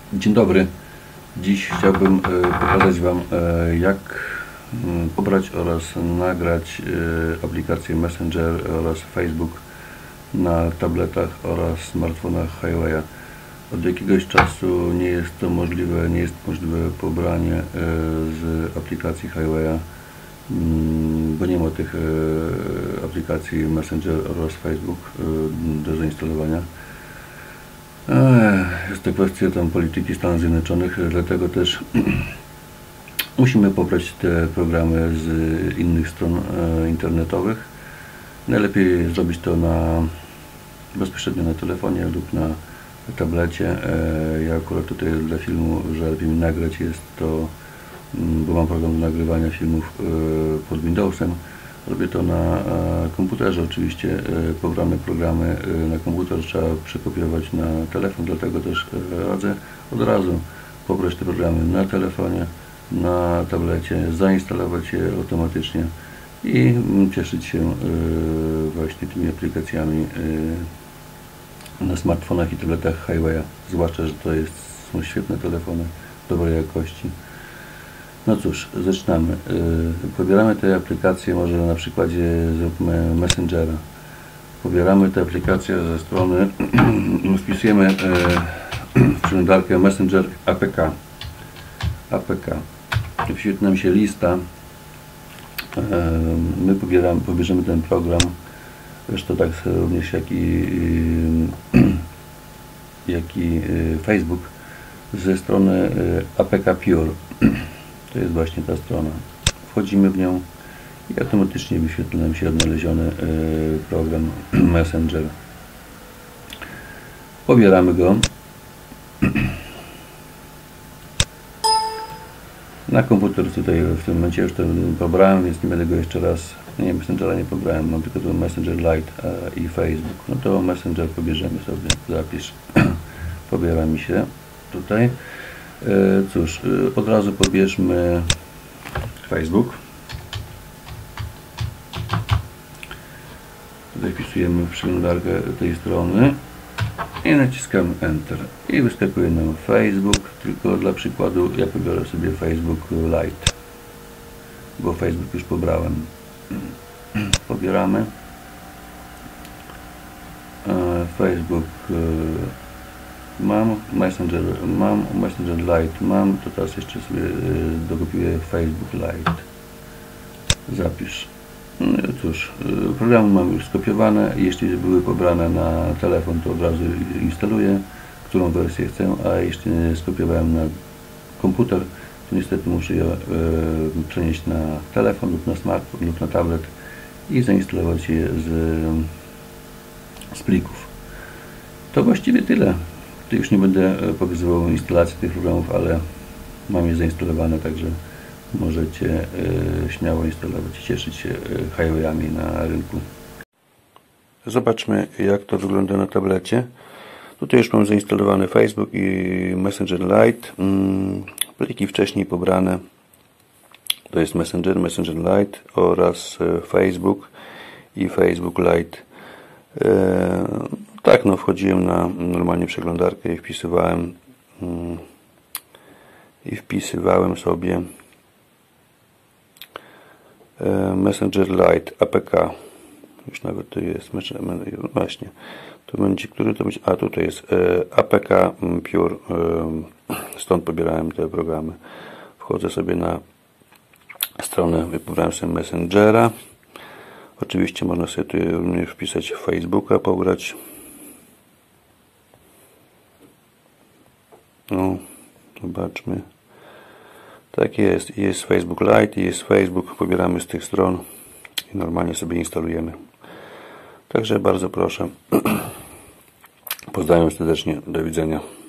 Dzień dobry. Dziś chciałbym pokazać Wam, jak pobrać oraz nagrać aplikację Messenger oraz Facebook na tabletach oraz smartfonach Huawei. Od jakiegoś czasu nie jest to możliwe, nie jest możliwe pobranie z aplikacji Huawei, bo nie ma tych aplikacji Messenger oraz Facebook do zainstalowania. Jest to kwestia tam polityki Stanów Zjednoczonych, dlatego też musimy pobrać te programy z innych stron internetowych. Najlepiej zrobić to bezpośrednio na telefonie lub na tablecie. Ja akurat tutaj dla filmu, że lepiej mi nagrać jest to, bo mam program do nagrywania filmów pod Windowsem. Robię to na komputerze, oczywiście pobrane programy na komputer trzeba przekopiować na telefon, dlatego też radzę od razu pobrać te programy na telefonie, na tablecie, zainstalować je automatycznie i cieszyć się właśnie tymi aplikacjami na smartfonach i tabletach Huawei, zwłaszcza, że są świetne telefony dobrej jakości. No cóż, zaczynamy. Pobieramy te aplikacje, może na przykładzie zróbmy Messengera. Pobieramy te aplikacje ze strony, wpisujemy w przeglądarkę Messenger APK. Wyświetli nam się lista. My pobierzemy ten program, zresztą tak również jak i Facebook, ze strony APK Pure. To jest właśnie ta strona. Wchodzimy w nią i automatycznie wyświetla nam się odnaleziony program Messenger. Pobieramy go. Na komputer tutaj w tym momencie już to pobrałem, więc nie będę go jeszcze raz. Nie, Messengera nie pobrałem, mam tylko tu Messenger Lite i Facebook. No to Messenger pobierzemy sobie. Zapisz. Pobiera mi się tutaj. Cóż, od razu pobierzmy Facebook. Tutaj wpisujemy w przeglądarkę tej strony i naciskamy Enter. I wyskakuje nam Facebook, tylko dla przykładu ja pobiorę sobie Facebook Lite, bo Facebook już pobrałem. Pobieramy Facebook. Mam Messenger Lite, to teraz jeszcze sobie dokopiuję Facebook Lite. Zapisz. No cóż, programy mam już skopiowane. Jeśli były pobrane na telefon, to od razu instaluję, którą wersję chcę, a jeśli skopiowałem na komputer, to niestety muszę je przenieść na telefon lub na smartfon lub na tablet i zainstalować je z plików. To właściwie tyle. Tu już nie będę pokazywał instalacji tych programów, ale mam je zainstalowane, także możecie śmiało instalować i cieszyć się Huawei'ami na rynku. Zobaczmy, jak to wygląda na tablecie. Tutaj już mam zainstalowany Facebook i Messenger Lite. Pliki wcześniej pobrane to jest Messenger Lite oraz Facebook i Facebook Lite. Tak, no wchodziłem na normalnie przeglądarkę i wpisywałem sobie Messenger Lite APK. Już nawet to jest właśnie. To będzie, który to będzie? A tutaj jest APK Pure. Stąd pobierałem te programy. Wchodzę sobie na stronę, wybrałem sobie Messengera. Oczywiście można sobie tu również wpisać Facebooka, pobrać. No, zobaczmy. Tak jest. Jest Facebook Lite, jest Facebook. Pobieramy z tych stron i normalnie sobie instalujemy. Także bardzo proszę. Pozdrawiam serdecznie. Do widzenia.